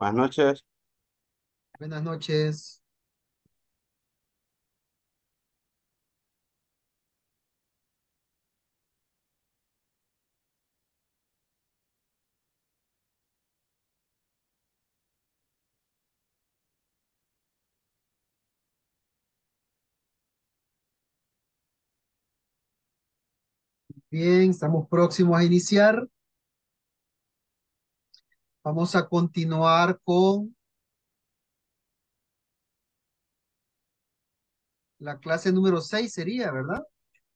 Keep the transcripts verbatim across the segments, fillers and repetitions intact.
Buenas noches. Buenas noches. Bien, estamos próximos a iniciar. Vamos a continuar con la clase número seis, sería, ¿verdad?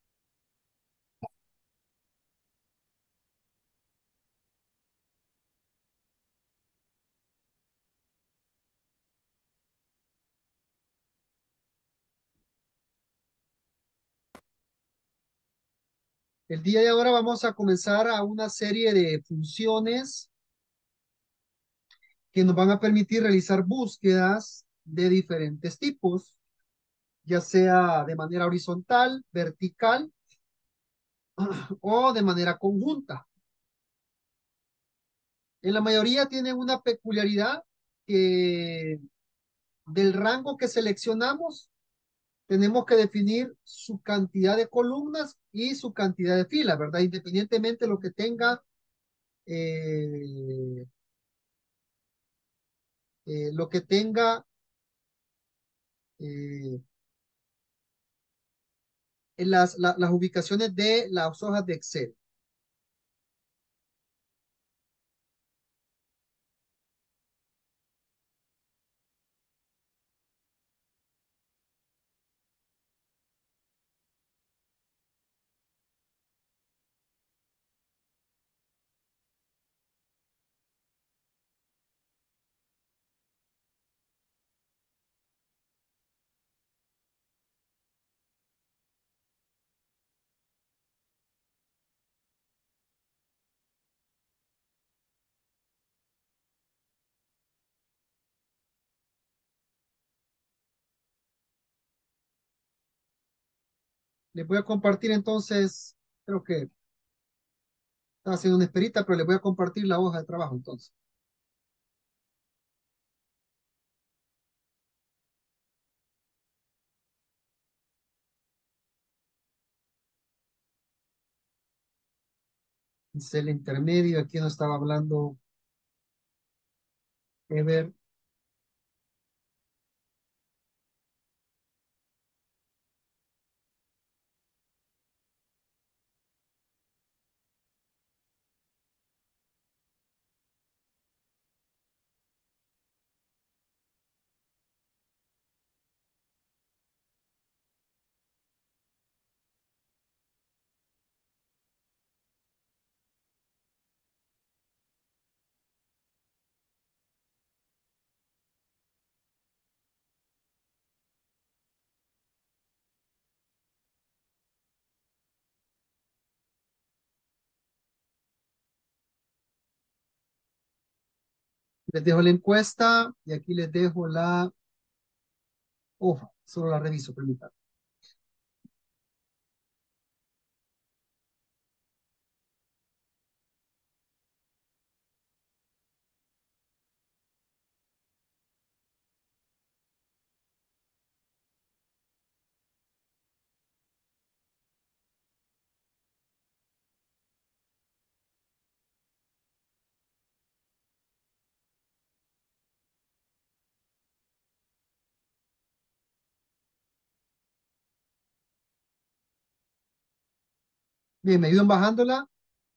El día de ahora vamos a comenzar a una serie de funciones que nos van a permitir realizar búsquedas de diferentes tipos, ya sea de manera horizontal, vertical o de manera conjunta. En la mayoría tienen una peculiaridad que del rango que seleccionamos tenemos que definir su cantidad de columnas y su cantidad de filas, ¿verdad? Independientemente de lo que tenga, eh, eh, lo que tenga eh, en las, la- las ubicaciones de las hojas de Excel. Les voy a compartir entonces, creo que estaba haciendo una esperita, pero les voy a compartir la hoja de trabajo entonces. Dice el intermedio, aquí no estaba hablando Ever. Les dejo la encuesta y aquí les dejo la hoja. Solo la reviso, permítanme. Bien, me ayudan bajándola.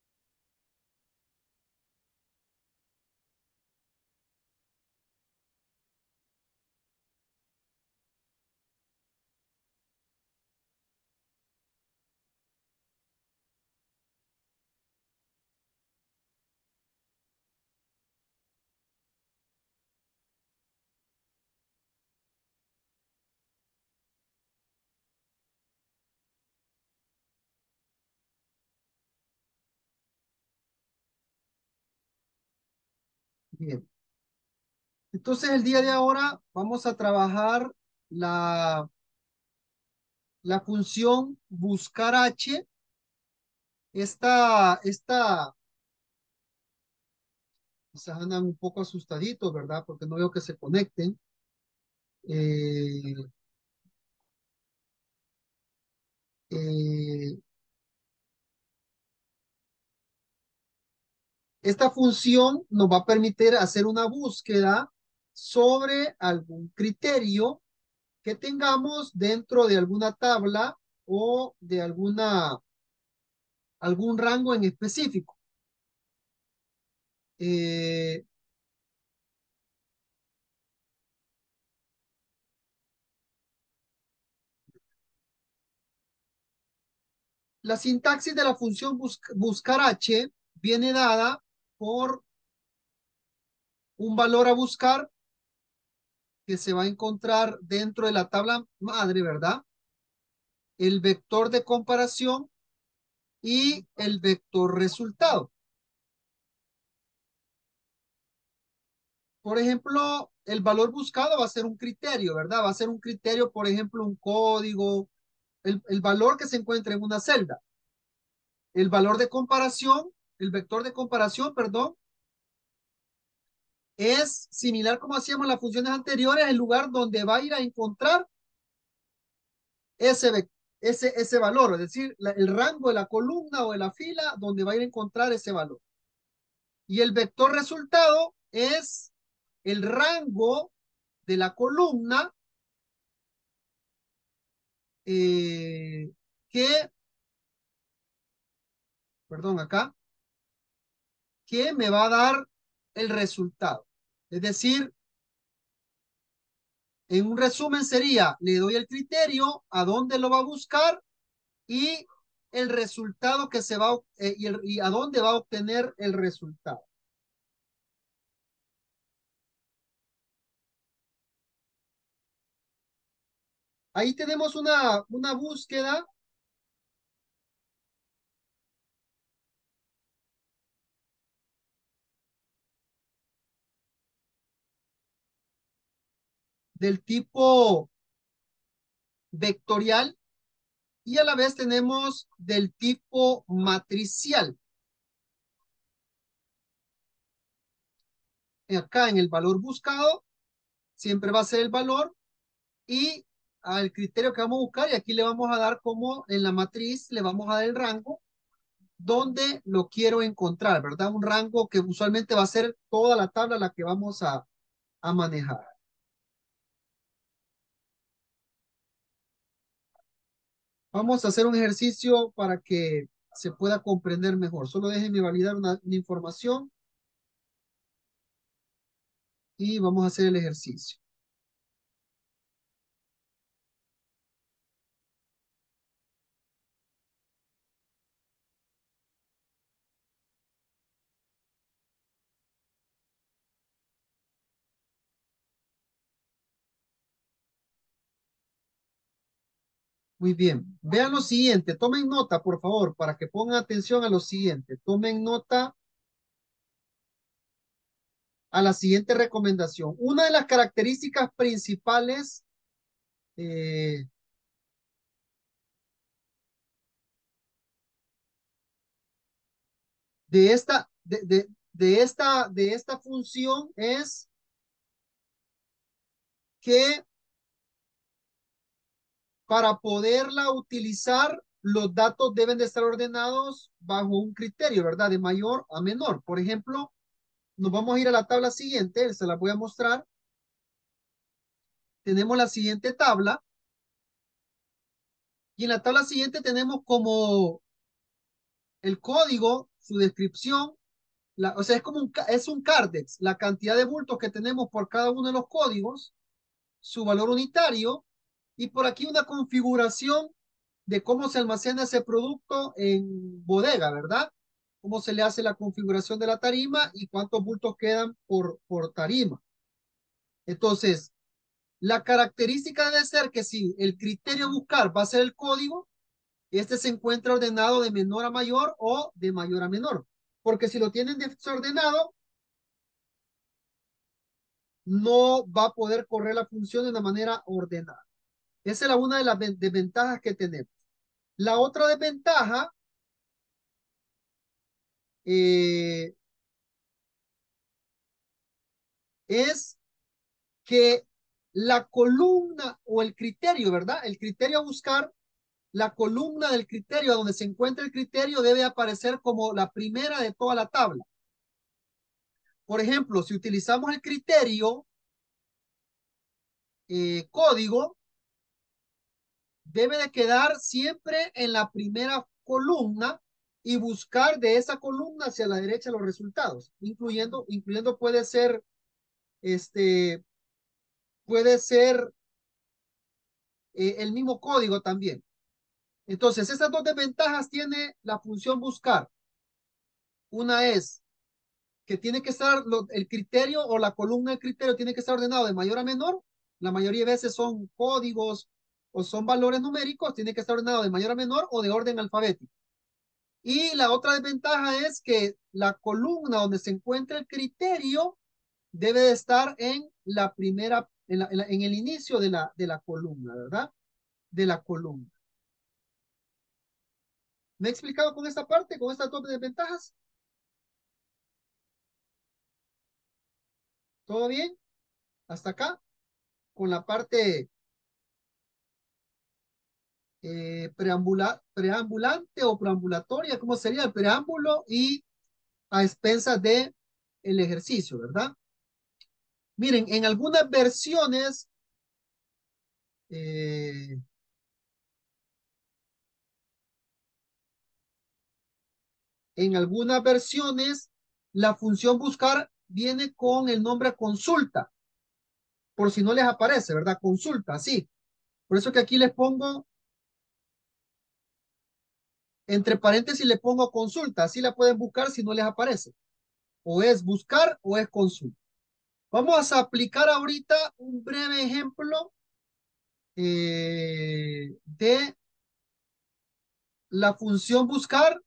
Bien. Entonces, el día de ahora vamos a trabajar la, la función buscar H. Esta, esta, Quizás andan un poco asustaditos, ¿verdad? Porque no veo que se conecten. Eh, eh, esta función nos va a permitir hacer una búsqueda sobre algún criterio que tengamos dentro de alguna tabla o de alguna, algún rango en específico. Eh, la sintaxis de la función bus buscar h viene dada por un valor a buscar que se va a encontrar dentro de la tabla madre, ¿verdad? El vector de comparación y el vector resultado. Por ejemplo, el valor buscado va a ser un criterio, ¿verdad? Va a ser un criterio, por ejemplo, un código, el, el valor que se encuentra en una celda. El valor de comparación, el vector de comparación, perdón, es similar como hacíamos las funciones anteriores, el lugar donde va a ir a encontrar ese, ese, ese valor, es decir, la, el rango de la columna o de la fila donde va a ir a encontrar ese valor. Y el vector resultado es el rango de la columna eh, que, perdón, acá, que me va a dar el resultado. Es decir, en un resumen sería, le doy el criterio, a dónde lo va a buscar y el resultado que se va a, eh, y, el, y a dónde va a obtener el resultado. Ahí tenemos una, una búsqueda del tipo vectorial y a la vez tenemos del tipo matricial. Acá en el valor buscado siempre va a ser el valor y al criterio que vamos a buscar y aquí le vamos a dar como en la matriz, le vamos a dar el rango donde lo quiero encontrar, ¿verdad? Un rango que usualmente va a ser toda la tabla la que vamos a, a manejar. Vamos a hacer un ejercicio para que se pueda comprender mejor. Solo déjenme validar una, una información y vamos a hacer el ejercicio. Muy bien. Vean lo siguiente. Tomen nota, por favor, para que pongan atención a lo siguiente. Tomen nota a la siguiente recomendación. Una de las características principales eh, de esta, de, de, de esta, de esta función es que para poderla utilizar, los datos deben de estar ordenados bajo un criterio, ¿verdad? De mayor a menor. Por ejemplo, nos vamos a ir a la tabla siguiente, se la voy a mostrar. Tenemos la siguiente tabla y en la tabla siguiente tenemos como el código, su descripción, la, o sea, es como un, es un cardex, la cantidad de bultos que tenemos por cada uno de los códigos, su valor unitario y por aquí una configuración de cómo se almacena ese producto en bodega, ¿verdad? Cómo se le hace la configuración de la tarima y cuántos bultos quedan por, por tarima. Entonces, la característica debe ser que si el criterio a buscar va a ser el código, este se encuentra ordenado de menor a mayor o de mayor a menor. Porque si lo tienen desordenado, no va a poder correr la función de una manera ordenada. Esa es la una de las desventajas que tenemos. La otra desventaja eh, es que la columna o el criterio, ¿verdad? El criterio a buscar, la columna del criterio donde se encuentra el criterio debe aparecer como la primera de toda la tabla. Por ejemplo, si utilizamos el criterio eh, código, debe de quedar siempre en la primera columna y buscar de esa columna hacia la derecha los resultados, incluyendo, incluyendo puede ser, este, puede ser eh, el mismo código también. Entonces, estas dos desventajas tiene la función buscar. Una es que tiene que estar lo, el criterio o la columna del criterio tiene que estar ordenado de mayor a menor. La mayoría de veces son códigos o son valores numéricos, tiene que estar ordenado de mayor a menor o de orden alfabético. Y la otra desventaja es que la columna donde se encuentra el criterio debe de estar en la primera, en, la, en, la, en el inicio de la, de la columna, ¿verdad? De la columna. ¿Me he explicado con esta parte, con estas dos desventajas? ¿Todo bien? Hasta acá, con la parte eh, preambula, preambulante o preambulatoria, ¿cómo sería? El preámbulo y a expensas de el ejercicio, ¿verdad? Miren, en algunas versiones, eh, en algunas versiones, la función buscar viene con el nombre consulta, por si no les aparece, ¿verdad? Consulta, sí. Por eso que aquí les pongo, entre paréntesis, le pongo consulta, así la pueden buscar si no les aparece. O es buscar o es consulta. Vamos a aplicar ahorita un breve ejemplo eh, de la función buscar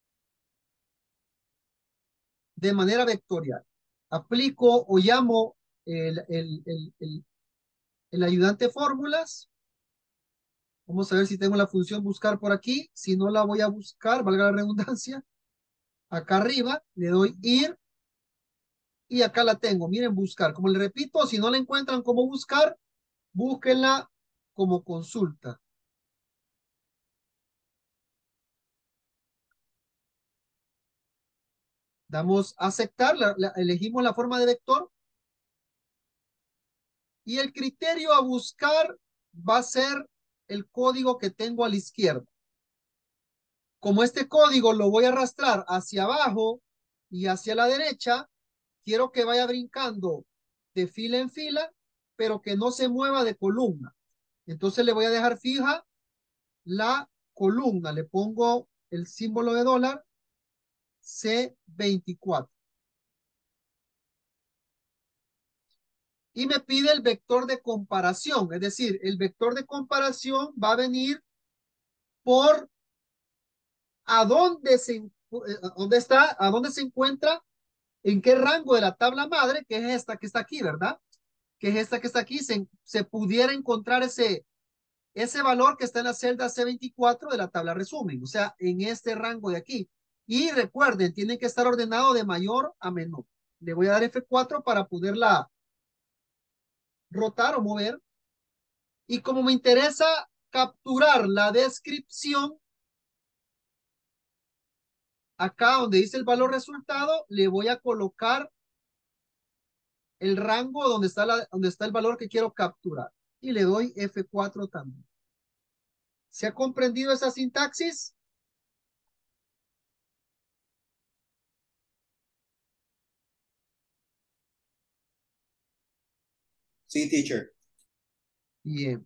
de manera vectorial. Aplico o llamo el, el, el, el, el ayudante fórmulas. Vamos a ver si tengo la función buscar por aquí. Si no la voy a buscar, valga la redundancia. Acá arriba le doy ir y acá la tengo. Miren, buscar. Como le repito, si no la encuentran como buscar, búsquenla como consulta. Damos a aceptar, la, la, elegimos la forma de vector y el criterio a buscar va a ser el código que tengo a la izquierda. Como este código lo voy a arrastrar hacia abajo y hacia la derecha, quiero que vaya brincando de fila en fila, pero que no se mueva de columna. Entonces le voy a dejar fija la columna. Le pongo el símbolo de dólar C veinticuatro. Y me pide el vector de comparación. Es decir, el vector de comparación va a venir por a dónde se, dónde está, a dónde se encuentra, en qué rango de la tabla madre, que es esta que está aquí, ¿verdad? Que es esta que está aquí, se, se pudiera encontrar ese, ese valor que está en la celda C veinticuatro de la tabla resumen, o sea, en este rango de aquí. Y recuerden, tienen que estar ordenado de mayor a menor. Le voy a dar F cuatro para poderla rotar o mover. Y como me interesa capturar la descripción, acá donde dice el valor resultado, le voy a colocar el rango donde está, la, donde está el valor que quiero capturar. Y le doy F cuatro también. ¿Se ha comprendido esa sintaxis? Sí, teacher. Bien.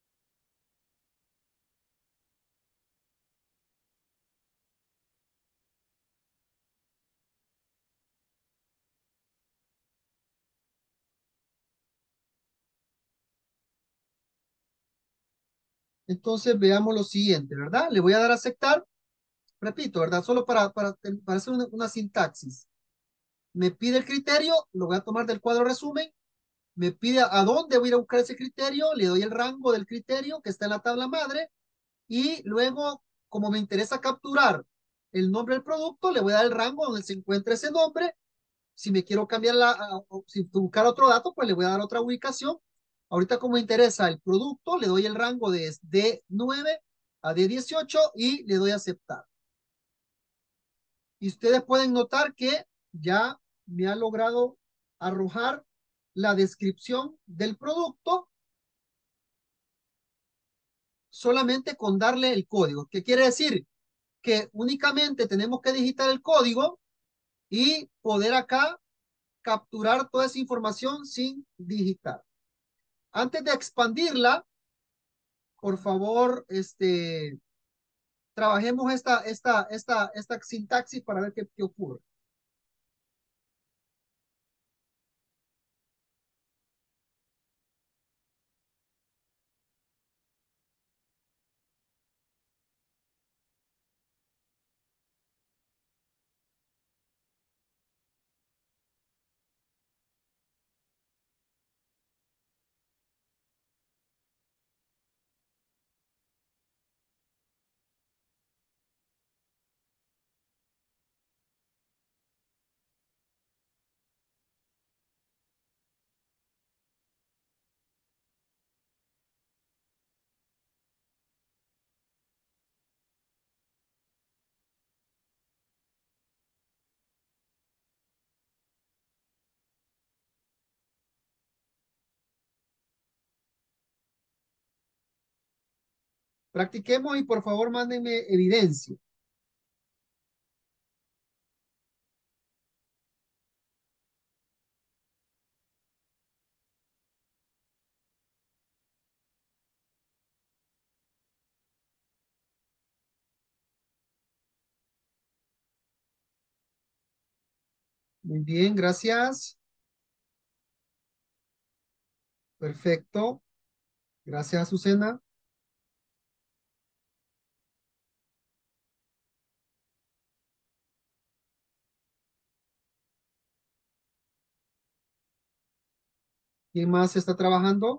Entonces veamos lo siguiente, ¿verdad? Le voy a dar a aceptar. Repito, ¿verdad? Solo para, para, para hacer una, una sintaxis. Me pide el criterio, lo voy a tomar del cuadro resumen. Me pide a dónde voy a ir a buscar ese criterio, le doy el rango del criterio que está en la tabla madre y luego, como me interesa capturar el nombre del producto, le voy a dar el rango donde se encuentra ese nombre Si me quiero cambiar la, a- o si buscar otro dato, pues le voy a dar otra ubicación. Ahorita como me interesa el producto, le doy el rango de D nueve a D dieciocho y le doy a aceptar. Y ustedes pueden notar que ya me ha logrado arrojar la descripción del producto solamente con darle el código. ¿Qué quiere decir? Que únicamente tenemos que digitar el código y poder acá capturar toda esa información sin digitar. Antes de expandirla, por favor, este, trabajemos esta, esta, esta, esta sintaxis para ver qué, qué ocurre. Practiquemos y por favor mándenme evidencia. Muy bien, gracias. Perfecto. Gracias, Azucena. ¿Quién más está trabajando?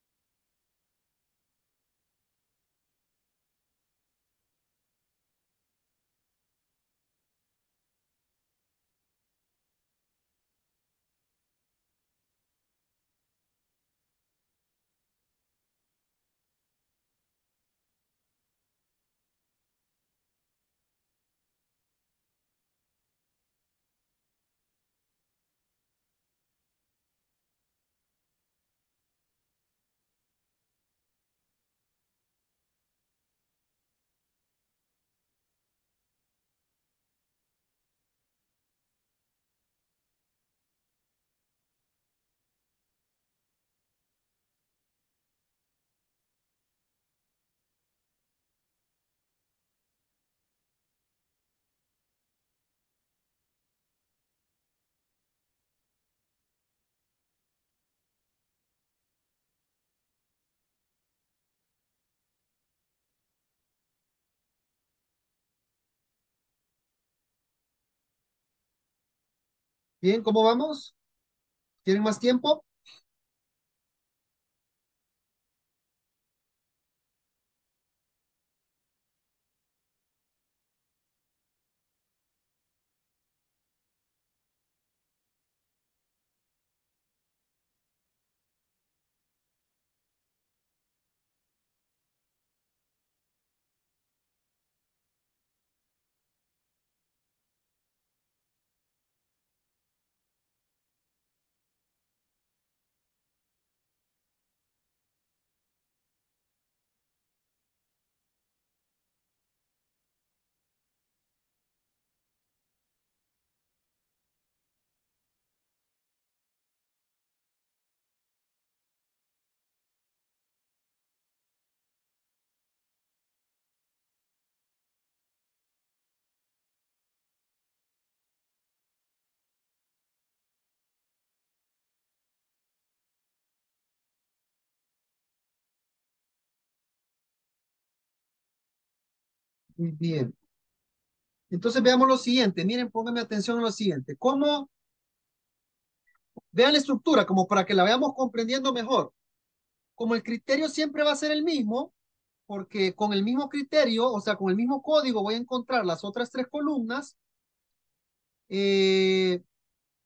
Bien, ¿cómo vamos? ¿Tienen más tiempo? Muy bien. Entonces veamos lo siguiente. Miren, pónganme atención en lo siguiente. ¿Cómo? Vean la estructura como para que la veamos comprendiendo mejor. Como el criterio siempre va a ser el mismo, porque con el mismo criterio, o sea, con el mismo código voy a encontrar las otras tres columnas. eh,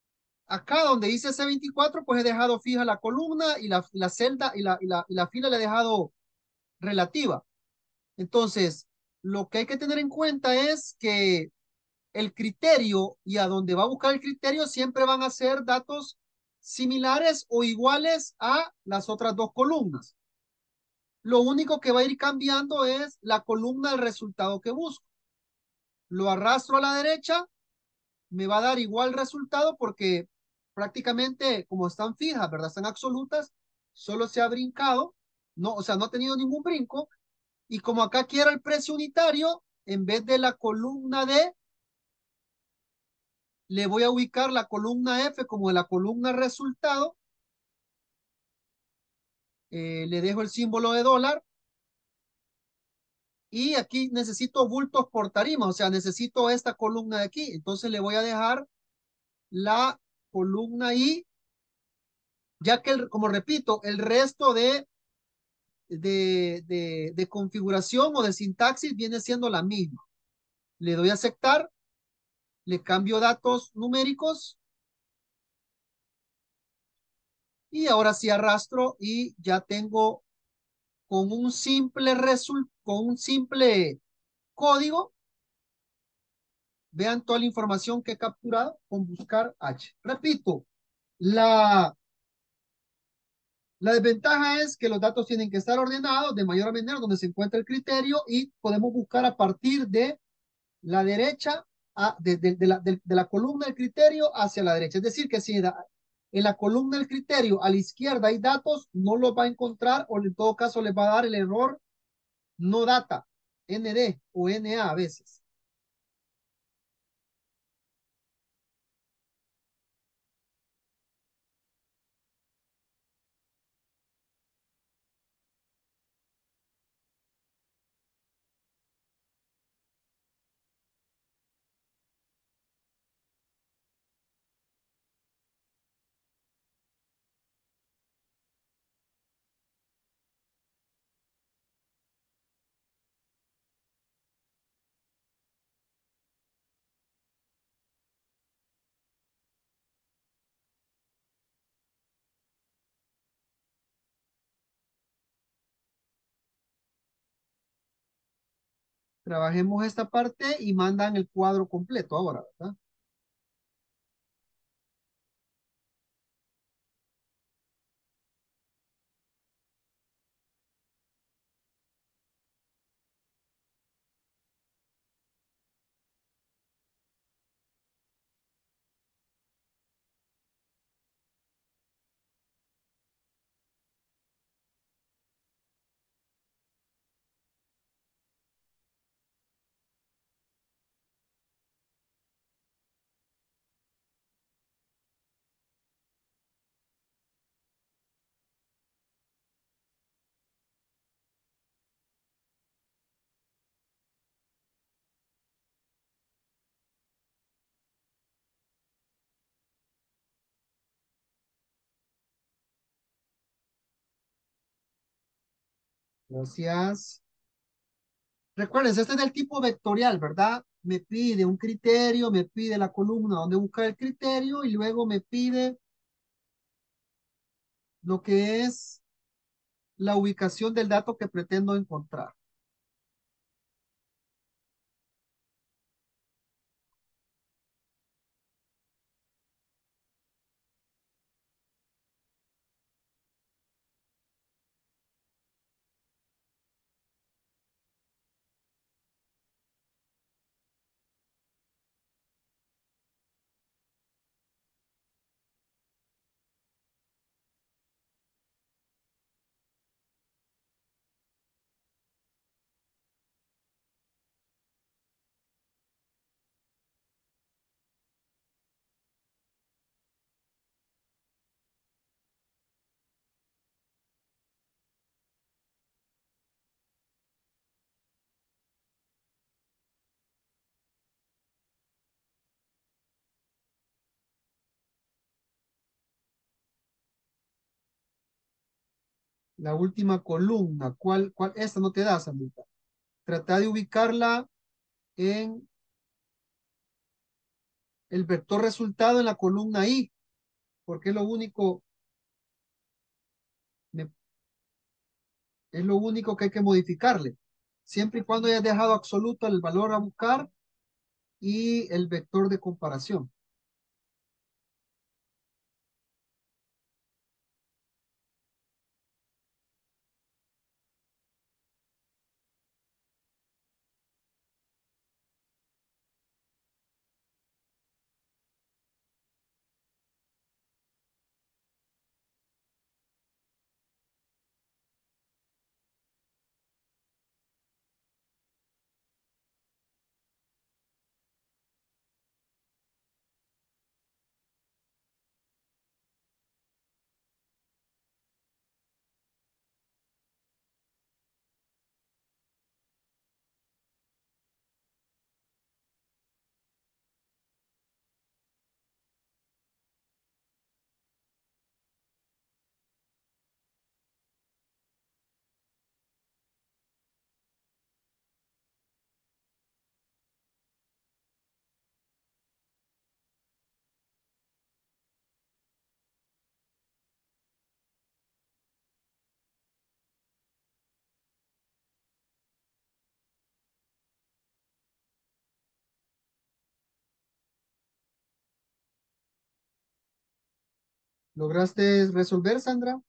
Acá donde dice C veinticuatro, pues he dejado fija la columna y la, la celda y la, y, la, y la fila le he dejado relativa. Entonces, lo que hay que tener en cuenta es que el criterio y a donde va a buscar el criterio siempre van a ser datos similares o iguales a las otras dos columnas. Lo único que va a ir cambiando es la columna del resultado que busco. Lo arrastro a la derecha, me va a dar igual resultado porque prácticamente como están fijas, ¿verdad? Están absolutas, solo se ha brincado, no, o sea, no ha tenido ningún brinco. Y como acá quiero el precio unitario, en vez de la columna D, le voy a ubicar la columna F como de la columna resultado. Eh, le dejo el símbolo de dólar. Y aquí necesito bultos por tarima, o sea, necesito esta columna de aquí. Entonces le voy a dejar la columna I, ya que, el, como repito, el resto de, de, de, de configuración o de sintaxis viene siendo la misma. Le doy a aceptar, le cambio datos numéricos y ahora sí arrastro y ya tengo con un simple result, con un simple código, vean toda la información que he capturado con buscar H. Repito, la, la desventaja es que los datos tienen que estar ordenados de mayor a menor donde se encuentra el criterio y podemos buscar a partir de la derecha, a, de, de, de, la, de, de la columna del criterio hacia la derecha. Es decir, que si en la columna del criterio a la izquierda hay datos, no los va a encontrar o en todo caso les va a dar el error no data, N D o N A a veces. Trabajemos esta parte y mandan el cuadro completo ahora, ¿verdad? Gracias. Recuerden, este es del tipo vectorial, ¿verdad? Me pide un criterio, me pide la columna donde buscar el criterio y luego me pide lo que es la ubicación del dato que pretendo encontrar. La última columna, ¿cuál, cuál? Esta no te da, Sandrita. Trata de ubicarla en el vector resultado en la columna I. porque es lo único, me- es lo único que hay que modificarle. Siempre y cuando hayas dejado absoluto el valor a buscar y el vector de comparación. ¿Lograste resolver, Sandra?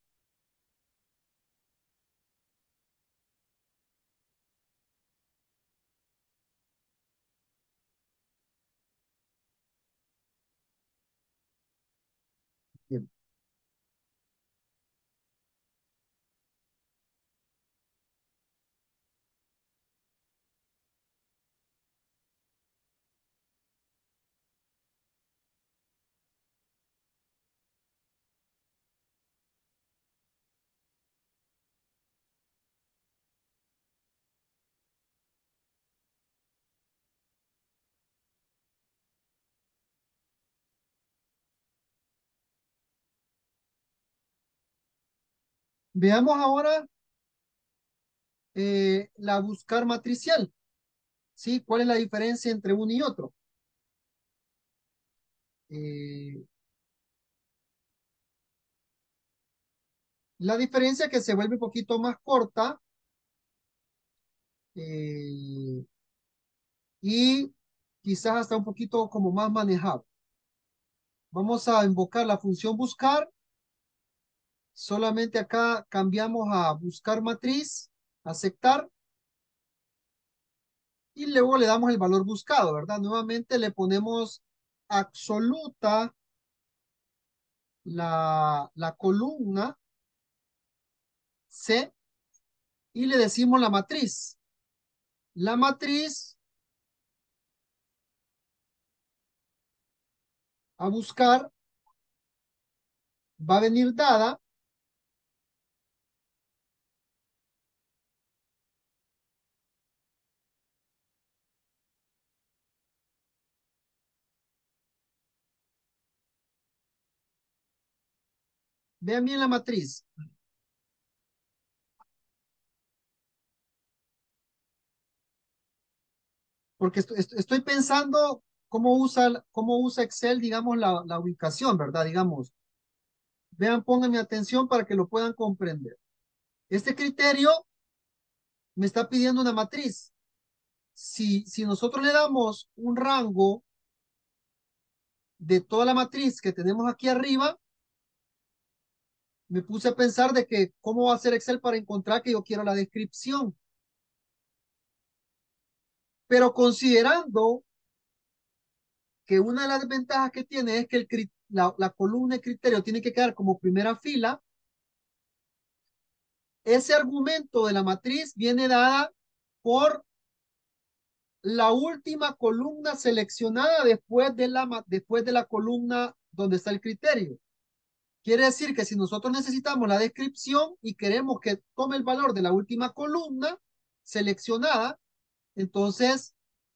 Bien. Veamos ahora eh, la buscar matricial. ¿Sí? ¿Cuál es la diferencia entre uno y otro? Eh, la diferencia que se vuelve un poquito más corta eh, y quizás hasta un poquito como más manejable. Vamos a invocar la función buscar. Solamente acá cambiamos a buscar matriz, aceptar, y luego le damos el valor buscado, ¿verdad? Nuevamente le ponemos absoluta la, la columna C y le decimos la matriz. La matriz a buscar va a venir dada vean bien la matriz, porque estoy, estoy pensando cómo usa, cómo usa Excel, digamos, la, la ubicación, ¿verdad? Digamos, vean, pónganme atención para que lo puedan comprender. Este criterio me está pidiendo una matriz. Si, si nosotros le damos un rango de toda la matriz que tenemos aquí arriba, me puse a pensar de que cómo va a hacer Excel para encontrar que yo quiero la descripción. Pero considerando que una de las ventajas que tiene es que el, la, la columna de criterio tiene que quedar como primera fila, ese argumento de la matriz viene dada por la última columna seleccionada después de la, después de la columna donde está el criterio. Quiere decir que si nosotros necesitamos la descripción y queremos que tome el valor de la última columna seleccionada, entonces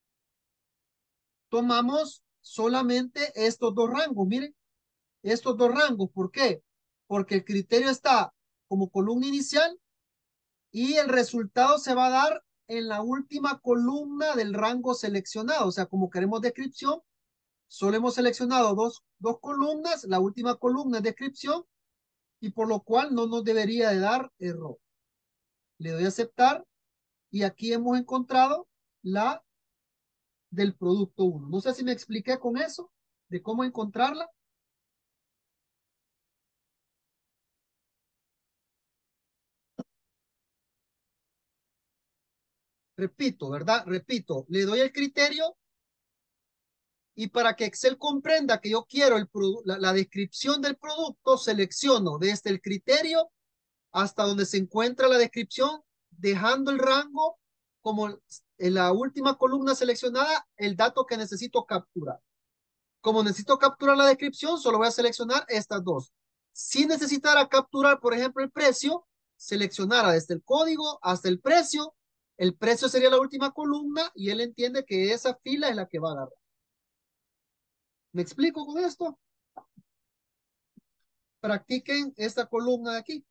tomamos solamente estos dos rangos. Miren, estos dos rangos. ¿Por qué? Porque el criterio está como columna inicial y el resultado se va a dar en la última columna del rango seleccionado. O sea, como queremos descripción, Solo hemos seleccionado dos, dos columnas, la última columna es descripción y por lo cual no nos debería de dar error. Le doy a aceptar y aquí hemos encontrado la del producto uno. No sé si me expliqué con eso, de cómo encontrarla. Repito, ¿verdad? Repito, le doy el criterio y para que Excel comprenda que yo quiero el la, la descripción del producto, selecciono desde el criterio hasta donde se encuentra la descripción, dejando el rango como en la última columna seleccionada, el dato que necesito capturar. Como necesito capturar la descripción, solo voy a seleccionar estas dos. Si necesitara capturar, por ejemplo, el precio, seleccionara desde el código hasta el precio. El precio sería la última columna y él entiende que esa fila es la que va a agarrar. ¿Me explico con esto? Practiquen esta columna de aquí.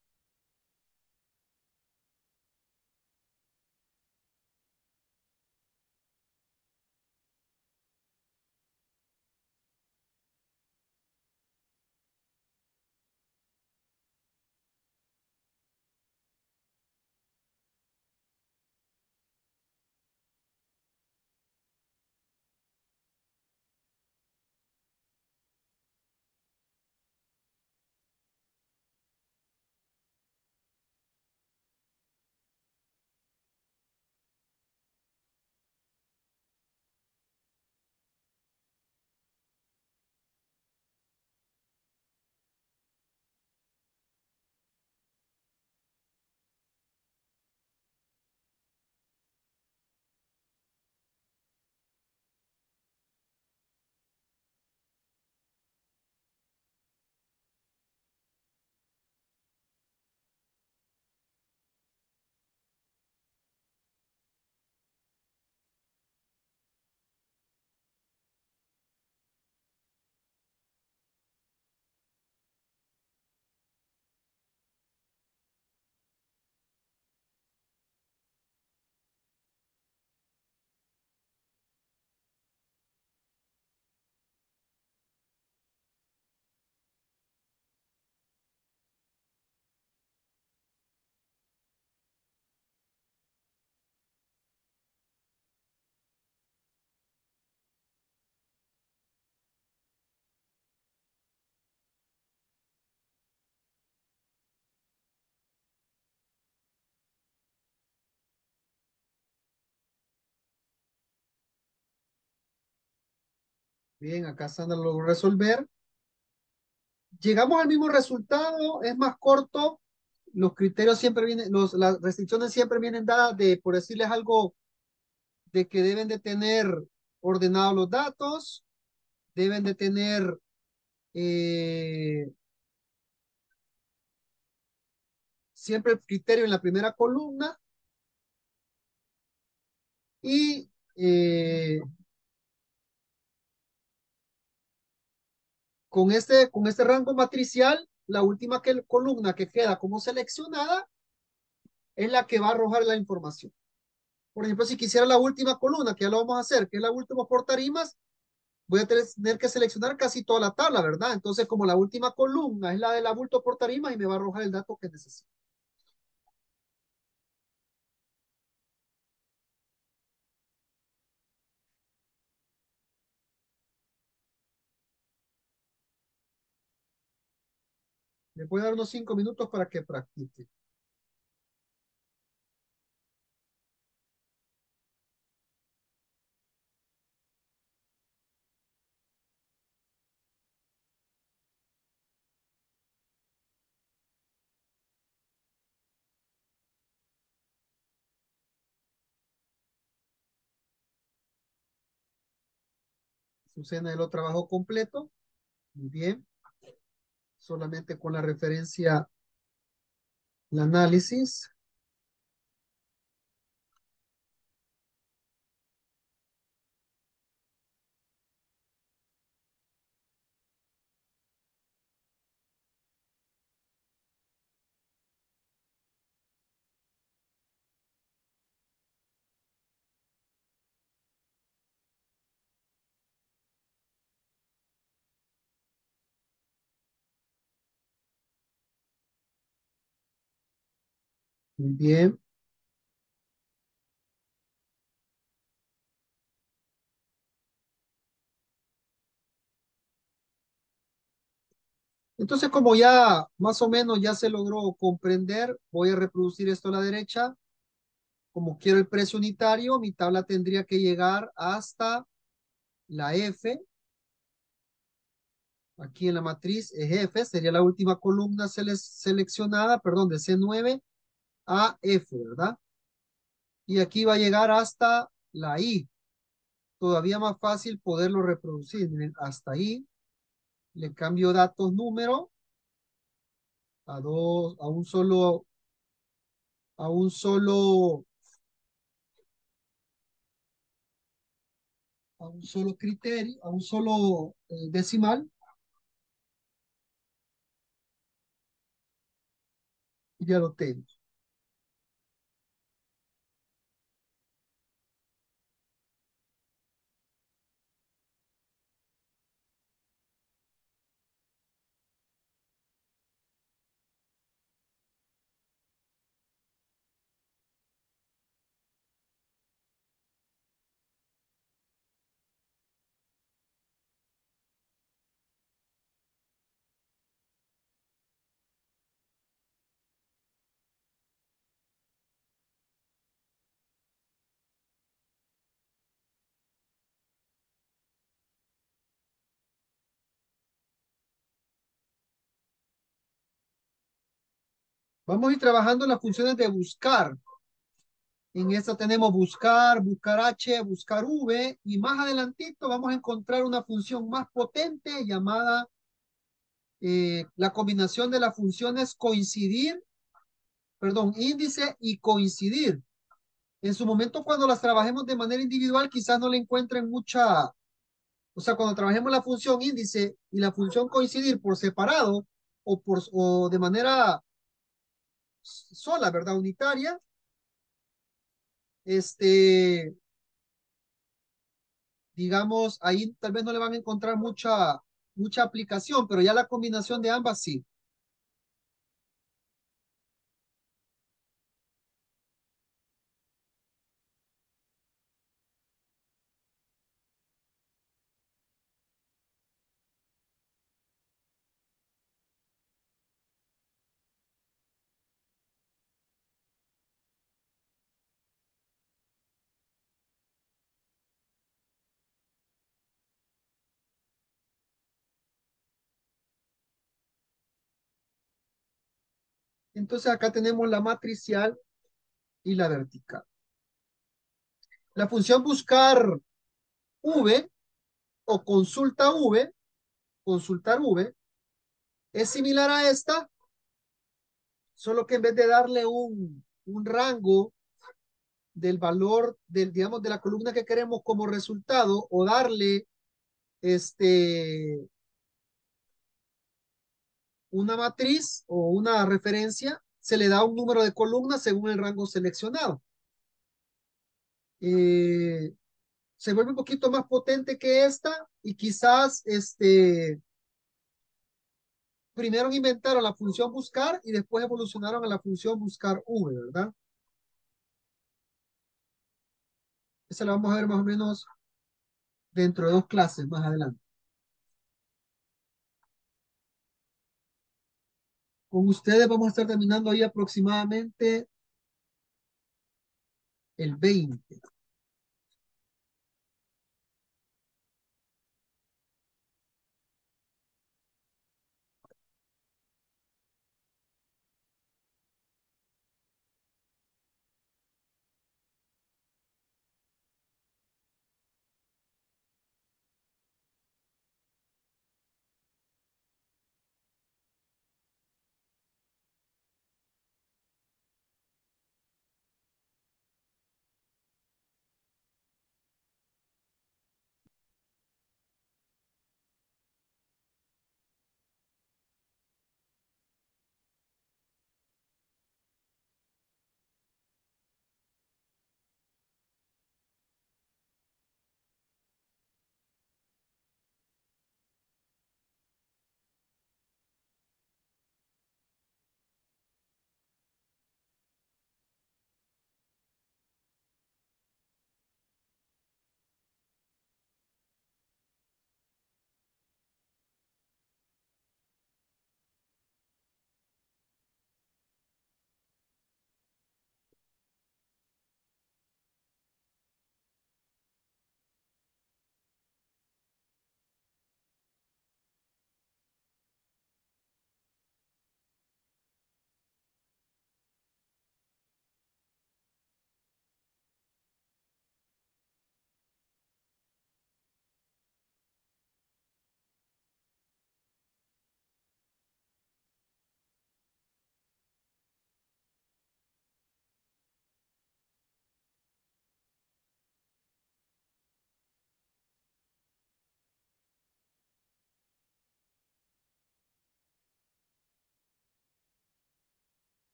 Bien, acá Sandra lo logró resolver. Llegamos al mismo resultado, es más corto. Los criterios siempre vienen, los, las restricciones siempre vienen dadas de, por decirles algo, de que deben de tener ordenados los datos, deben de tener eh, siempre el criterio en la primera columna y eh, con, este, con este rango matricial, la última que, columna que queda como seleccionada es la que va a arrojar la información. Por ejemplo, si quisiera la última columna, que ya lo vamos a hacer, que es la última por tarimas, voy a tener que seleccionar casi toda la tabla, ¿verdad? Entonces, como la última columna es la del abulto por tarimas y me va a arrojar el dato que necesito. Le voy a dar unos cinco minutos para que practique. Susana lo trabajo completo. Muy bien. Solamente con la referencia, el análisis. Muy bien. Entonces, como ya más o menos ya se logró comprender, voy a reproducir esto a la derecha. Como quiero el precio unitario, mi tabla tendría que llegar hasta la F. Aquí en la matriz es F, sería la última columna sele- seleccionada, perdón, de C nueve a F, ¿verdad? Y aquí va a llegar hasta la I. Todavía más fácil poderlo reproducir. Miren, hasta ahí le cambio datos número a dos, a un solo, a un solo, a un solo criterio, a un solo eh, decimal, y ya lo tengo. Vamos a ir trabajando las funciones de buscar. En esta tenemos buscar, buscar H, buscar V, y más adelantito vamos a encontrar una función más potente llamada eh, la combinación de las funciones coincidir, perdón, índice y coincidir. En su momento, cuando las trabajemos de manera individual, quizás no le encuentren mucha, o sea, cuando trabajemos la función índice y la función coincidir por separado o, por, o de manera sola, ¿verdad? Unitaria, este, digamos, ahí tal vez no le van a encontrar mucha, mucha aplicación, pero ya la combinación de ambas sí. Entonces acá tenemos la matricial y la vertical. La función buscar V o consulta V, consultar V, es similar a esta, solo que en vez de darle un, un rango del valor del, digamos, de la columna que queremos como resultado o darle este, una matriz o una referencia, se le da un número de columnas según el rango seleccionado. Eh, se vuelve un poquito más potente que esta y quizás este, primero inventaron la función buscar y después evolucionaron a la función buscar V, ¿verdad? Esa la vamos a ver más o menos dentro de dos clases más adelante. Con ustedes vamos a estar terminando ahí aproximadamente el veinte.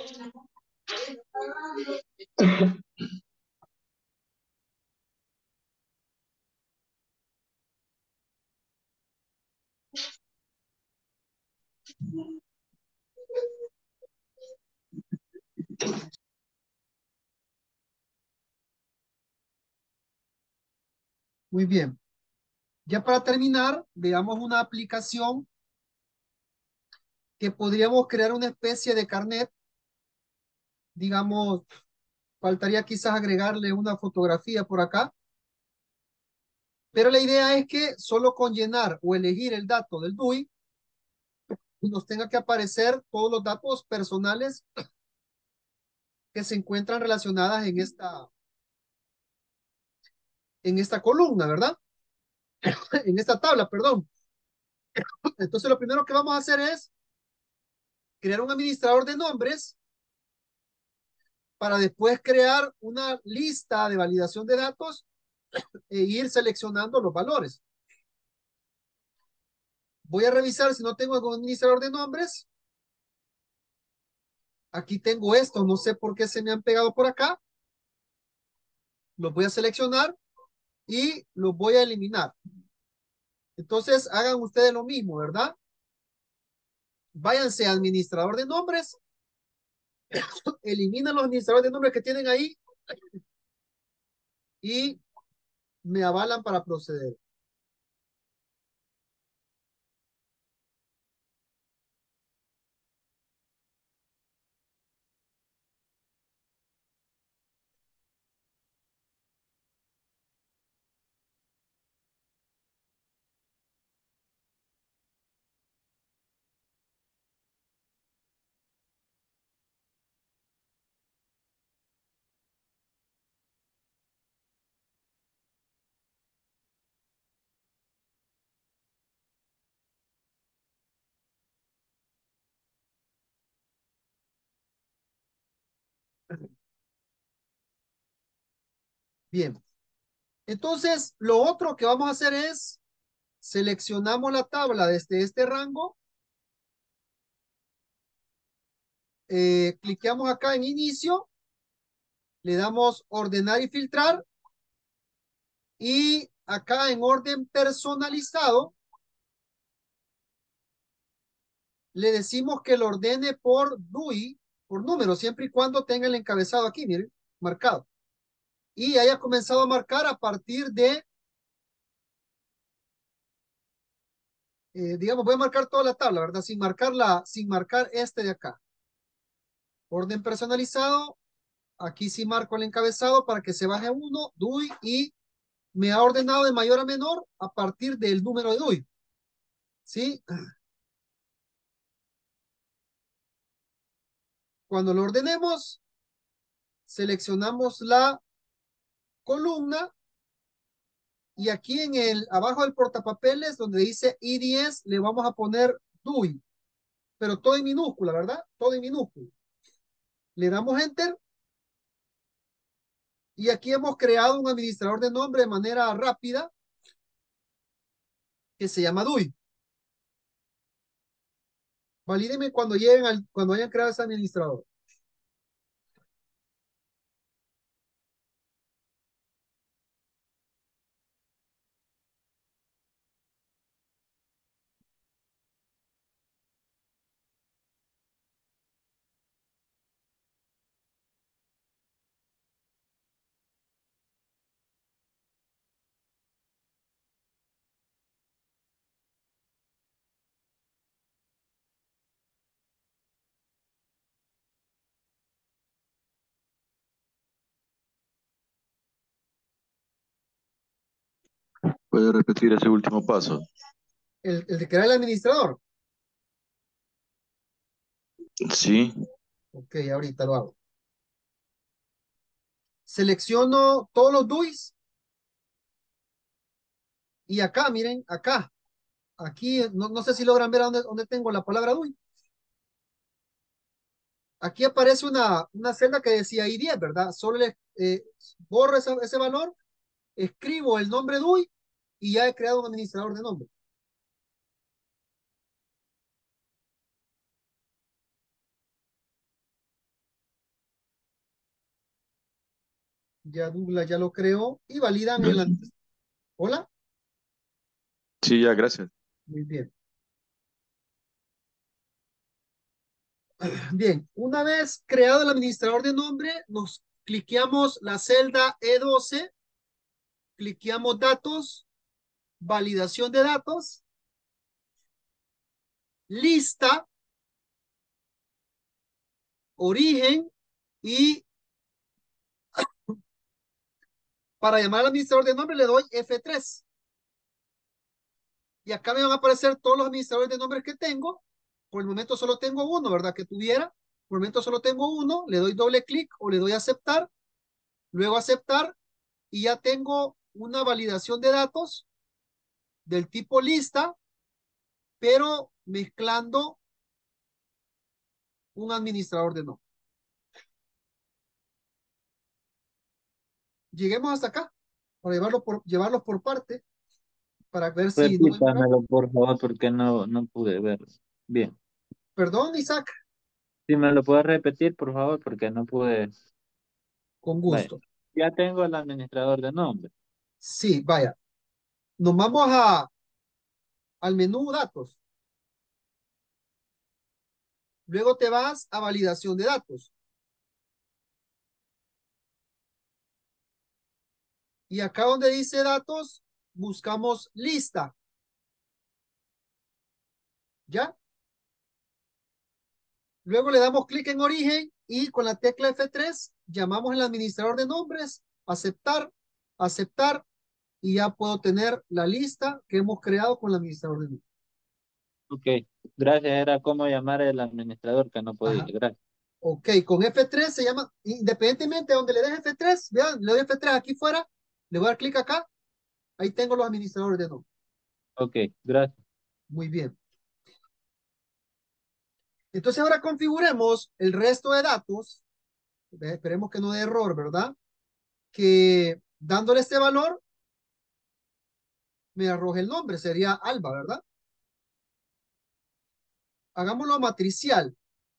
Muy bien. Ya para terminar, veamos una aplicación que podríamos crear una especie de carnet. Digamos, faltaría quizás agregarle una fotografía por acá, pero la idea es que solo con llenar o elegir el dato del D U I nos tenga que aparecer todos los datos personales que se encuentran relacionadas en esta, en esta columna, ¿verdad? En esta tabla, perdón. Entonces lo primero que vamos a hacer es crear un administrador de nombres para después crear una lista de validación de datos e ir seleccionando los valores. Voy a revisar si no tengo algún administrador de nombres. Aquí tengo estos, no sé por qué se me han pegado por acá. Los voy a seleccionar y los voy a eliminar. Entonces hagan ustedes lo mismo, ¿verdad? Váyanse a administrador de nombres, eliminen los administradores de nombres que tienen ahí y me avalan para proceder. Bien. Entonces, lo otro que vamos a hacer es seleccionamos la tabla desde este rango, eh, cliqueamos acá en inicio, le damos ordenar y filtrar y acá en orden personalizado le decimos que lo ordene por D U I, por número, siempre y cuando tenga el encabezado aquí, miren, marcado. Y haya comenzado a marcar a partir de, eh, digamos, voy a marcar toda la tabla, ¿verdad? Sin marcarla, sin marcar este de acá. Orden personalizado, aquí sí marco el encabezado para que se baje uno, D U I, y me ha ordenado de mayor a menor a partir del número de D U I. ¿Sí? Cuando lo ordenemos, seleccionamos la columna y aquí en el, abajo del portapapeles donde dice I diez le vamos a poner D U I, pero todo en minúscula, ¿verdad? Todo en minúscula. Le damos Enter y aquí hemos creado un administrador de nombre de manera rápida que se llama D U I. Valídeme cuando lleguen al, cuando hayan creado ese administrador. ¿Puede repetir ese último paso? El, el de crear el administrador. Sí, Ok, ahorita lo hago. Selecciono todos los D U Is y acá, miren, acá, aquí, no, no sé si logran ver dónde, dónde tengo la palabra D U I. Aquí aparece una, una celda que decía I diez, ¿verdad? Solo le eh, borro ese, ese valor, escribo el nombre D U I y ya he creado un administrador de nombre. Ya Douglas ya lo creó y validan Ya, el... sí. antes- Hola, Sí, ya, gracias. muy bien. Bien, una vez creado el administrador de nombre, nos cliqueamos la celda E doce, cliqueamos datos, validación de datos, lista, origen y para llamar al administrador de nombre le doy F tres. Y acá me van a aparecer todos los administradores de nombres que tengo. Por el momento solo tengo uno, ¿verdad? Que tuviera. Por el momento solo tengo uno. Le doy doble clic o le doy a aceptar. Luego aceptar y ya tengo una validación de datos del tipo lista, pero mezclando un administrador de nombre. Lleguemos hasta acá para llevarlo por, llevarlos por parte para ver si no me equivoco. Repítamelo, por favor, porque no, no pude ver. Bien. Perdón, Isaac, Si me lo puedes repetir, por favor, porque no pude. con Vaya. gusto. Ya tengo el administrador de nombre. Sí, vaya. Nos vamos a, al menú datos. Luego te vas a validación de datos. Y acá donde dice datos, buscamos lista. ¿Ya? Luego le damos clic en origen y con la tecla F tres llamamos al administrador de nombres, aceptar, aceptar y ya puedo tener la lista que hemos creado con el administrador de nombres. Ok. Gracias. Era cómo llamar el administrador que no podía. Ajá. Gracias. Ok, con F tres se llama, independientemente de donde le des F tres, vean, le doy F tres aquí fuera, le voy a dar clic acá, ahí tengo los administradores de nombres. Ok. Gracias. Muy bien. Entonces ahora configuremos el resto de datos. Esperemos que no dé error, ¿verdad? Que dándole este valor me arroje el nombre, sería Alba, ¿verdad? Hagámoslo matricial.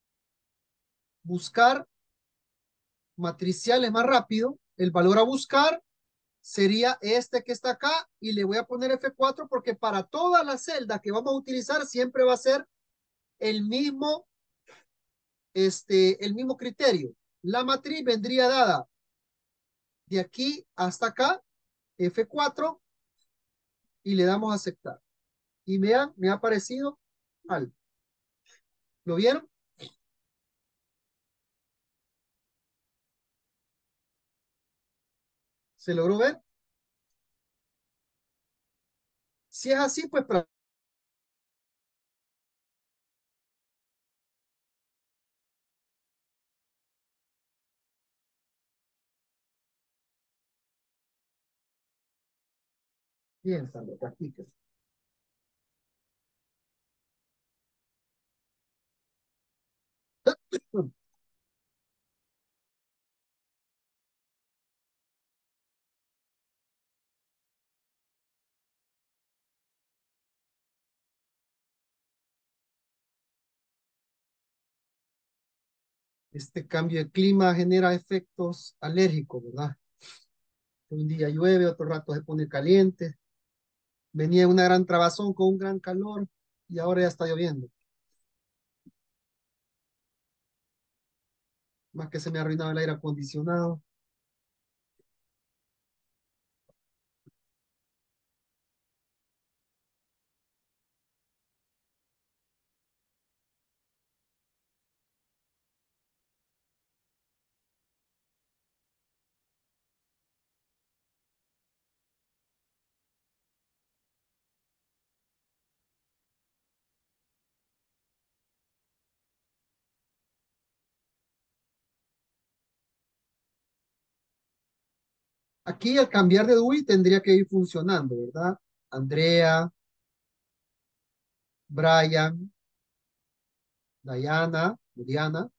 Buscar matricial es más rápido. El valor a buscar sería este que está acá y le voy a poner F cuatro porque para todas las celdas que vamos a utilizar siempre va a ser el mismo, este, el mismo criterio. La matriz vendría dada de aquí hasta acá, F cuatro, y le damos a aceptar. Y vean, me ha aparecido algo. ¿Lo vieron? ¿Se logró ver? Si es así, pues bien, Sandra, practiques. Este cambio de clima genera efectos alérgicos, ¿verdad? Un día llueve, otro rato se pone caliente. Venía una gran trabazón con un gran calor y ahora ya está lloviendo. Más que se me ha arruinado el aire acondicionado. Aquí al cambiar de D U I tendría que ir funcionando, ¿verdad? Andrea, Brian, Diana, Diana,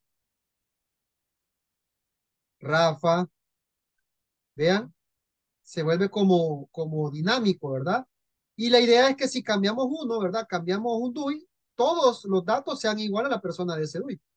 Rafa, vean, se vuelve como, como dinámico, ¿verdad? Y la idea es que si cambiamos uno, ¿verdad? Cambiamos un D U I, todos los datos sean iguales a la persona de ese D U I.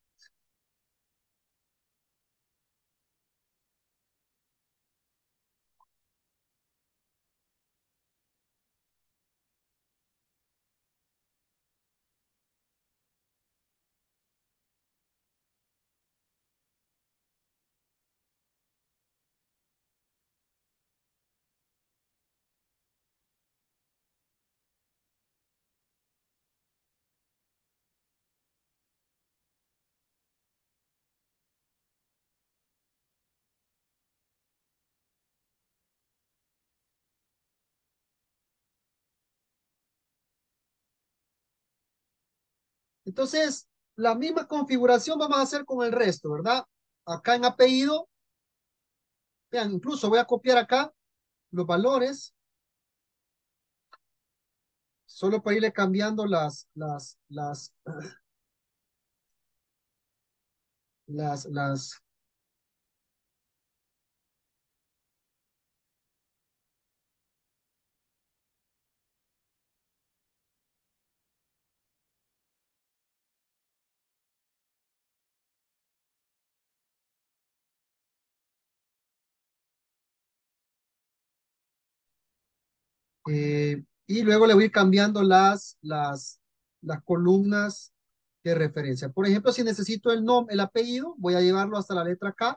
Entonces, la misma configuración vamos a hacer con el resto, ¿verdad? Acá en apellido, vean, incluso voy a copiar acá los valores, solo para irle cambiando las, las, las, las, las, eh, y luego le voy a ir cambiando las, las, las columnas de referencia. Por ejemplo, si necesito el nombre, el apellido, voy a llevarlo hasta la letra K.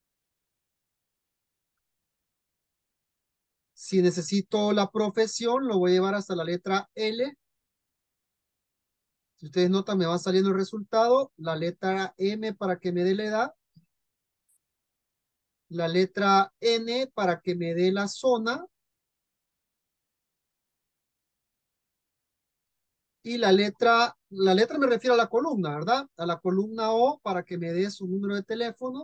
Si necesito la profesión, lo voy a llevar hasta la letra L. Si ustedes notan, me va saliendo el resultado. La letra M para que me dé la edad. La letra N para que me dé la zona. Y la letra, la letra me refiero a la columna, ¿verdad? A la columna O para que me dé su número de teléfono.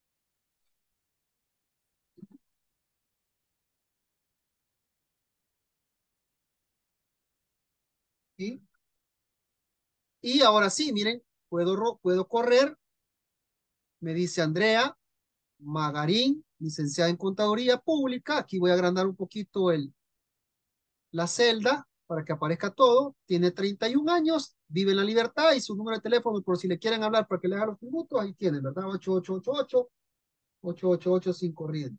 ¿Sí? Y ahora sí, miren, puedo, ro- puedo correr. Me dice Andrea Magarín, licenciada en Contaduría Pública. Aquí voy a agrandar un poquito el, la celda para que aparezca todo. Tiene treinta y un años, vive en la libertad y su número de teléfono por si le quieren hablar para que le haga los tributos, ahí tienen, ¿verdad? ocho ocho ocho ocho, ocho ocho ocho sin corriente.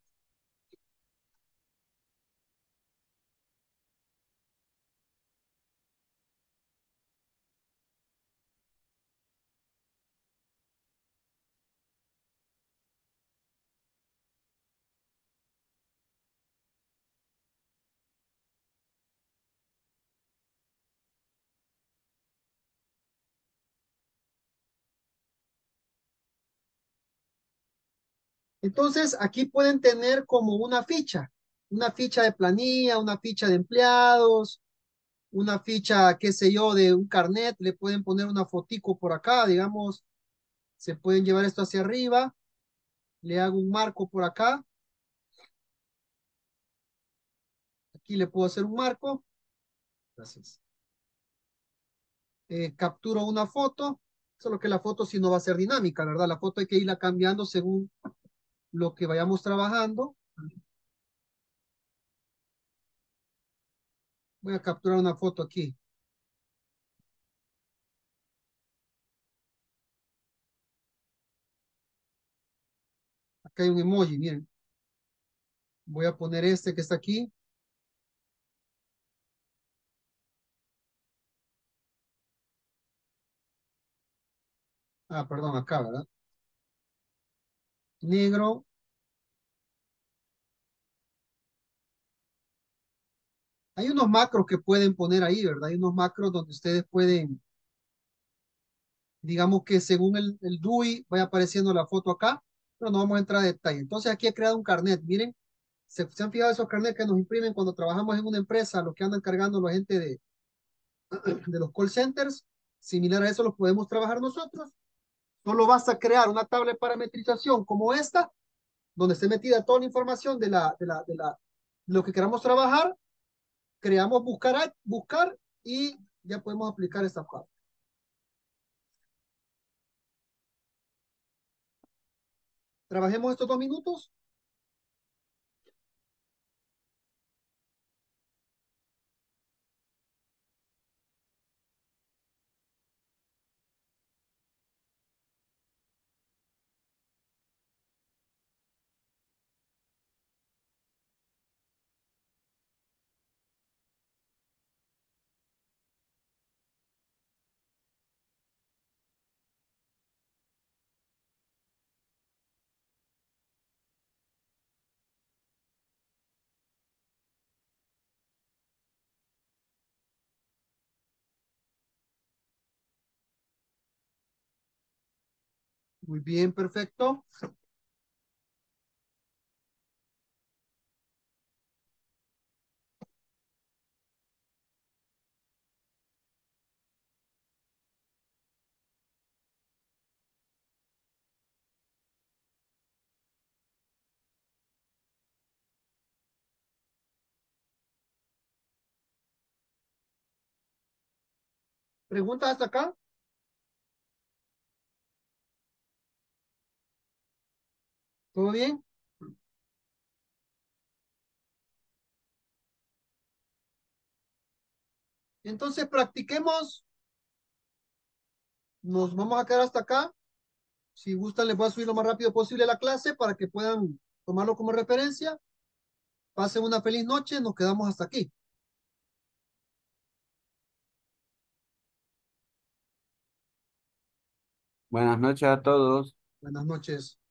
Entonces, aquí pueden tener como una ficha, una ficha de planilla, una ficha de empleados, una ficha, qué sé yo, de un carnet, le pueden poner una fotico por acá, digamos, se pueden llevar esto hacia arriba, le hago un marco por acá, aquí le puedo hacer un marco, gracias. Eh, capturo una foto, solo que la foto sí no va a ser dinámica, ¿verdad? La foto hay que irla cambiando según lo que vayamos trabajando. Voy a capturar una foto aquí. Acá hay un emoji, miren. Voy a poner este que está aquí. Ah, perdón, acá, ¿verdad? Negro. Hay unos macros que pueden poner ahí, ¿verdad? Hay unos macros donde ustedes pueden, digamos que según el, el D U I vaya apareciendo la foto acá, pero no vamos a entrar a detalle. Entonces aquí he creado un carnet, miren, ¿se, se han fijado esos carnets que nos imprimen cuando trabajamos en una empresa, los que andan cargando la gente de, de los call centers? Similar a eso los podemos trabajar nosotros. Solo basta crear una tabla de parametrización como esta, donde esté metida toda la información de, la, de, la, de, la, de lo que queramos trabajar, creamos buscar, buscar y ya podemos aplicar esta parte. Trabajemos estos dos minutos. Muy bien, perfecto. ¿Preguntas hasta acá? ¿Todo bien? Entonces practiquemos. Nos vamos a quedar hasta acá. Si gustan, les voy a subir lo más rápido posible la clase para que puedan tomarlo como referencia. Pasen una feliz noche. Nos quedamos hasta aquí. Buenas noches a todos. Buenas noches.